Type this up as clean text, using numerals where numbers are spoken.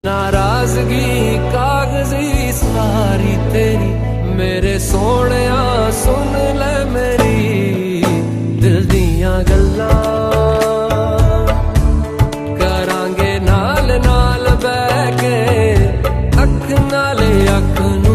नाराजगी कागजी सारी तेरी मेरे सोहणिया सुन ले मेरी दिल दियां गल्लां करांगे नाल नाल बैठ के अख नाले अख नू